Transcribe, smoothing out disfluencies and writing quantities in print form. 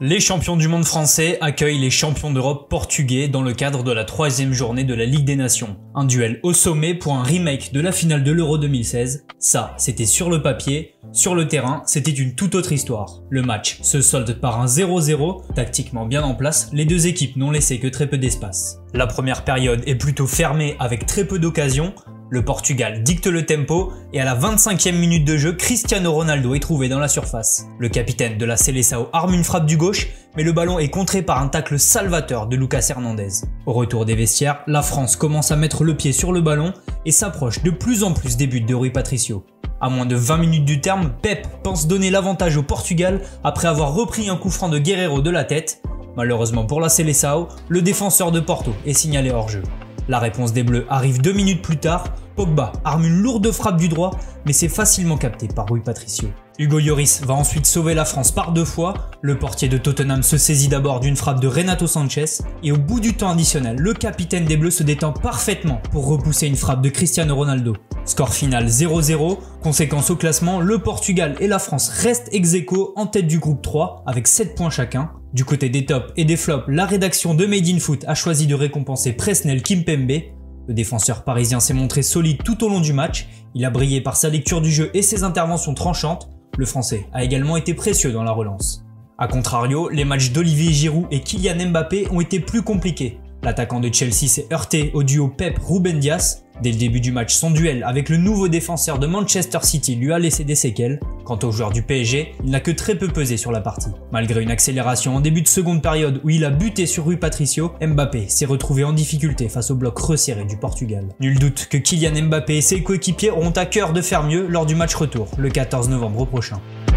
Les champions du monde français accueillent les champions d'Europe portugais dans le cadre de la 3e journée de la Ligue des Nations. Un duel au sommet pour un remake de la finale de l'Euro 2016. Ça, c'était sur le papier. Sur le terrain, c'était une toute autre histoire. Le match se solde par un 0-0, tactiquement bien en place, les deux équipes n'ont laissé que très peu d'espace. La première période est plutôt fermée avec très peu d'occasions. Le Portugal dicte le tempo et à la 25e minute de jeu, Cristiano Ronaldo est trouvé dans la surface. Le capitaine de la Seleção arme une frappe du gauche, mais le ballon est contré par un tacle salvateur de Lucas Hernandez. Au retour des vestiaires, la France commence à mettre le pied sur le ballon et s'approche de plus en plus des buts de Rui Patricio. À moins de 20 minutes du terme, Pep pense donner l'avantage au Portugal après avoir repris un coup franc de Guerreiro de la tête. Malheureusement pour la Seleção, le défenseur de Porto est signalé hors jeu. La réponse des Bleus arrive 2 minutes plus tard. Pogba arme une lourde frappe du droit, mais c'est facilement capté par Rui Patricio. Hugo Lloris va ensuite sauver la France par 2 fois. Le portier de Tottenham se saisit d'abord d'une frappe de Renato Sanchez et au bout du temps additionnel, le capitaine des Bleus se détend parfaitement pour repousser une frappe de Cristiano Ronaldo. Score final 0-0. Conséquence au classement, le Portugal et la France restent ex-aequo en tête du groupe 3 avec 7 points chacun. Du côté des tops et des flops, la rédaction de Made in Foot a choisi de récompenser Presnel Kimpembe. Le défenseur parisien s'est montré solide tout au long du match, il a brillé par sa lecture du jeu et ses interventions tranchantes. Le français a également été précieux dans la relance. A contrario, les matchs d'Olivier Giroud et Kylian Mbappé ont été plus compliqués. L'attaquant de Chelsea s'est heurté au duo Pep-Ruben Dias. Dès le début du match, son duel avec le nouveau défenseur de Manchester City lui a laissé des séquelles. Quant au joueur du PSG, il n'a que très peu pesé sur la partie. Malgré une accélération en début de seconde période où il a buté sur Rui Patricio, Mbappé s'est retrouvé en difficulté face au bloc resserré du Portugal. Nul doute que Kylian Mbappé et ses coéquipiers auront à cœur de faire mieux lors du match retour, le 14 novembre prochain.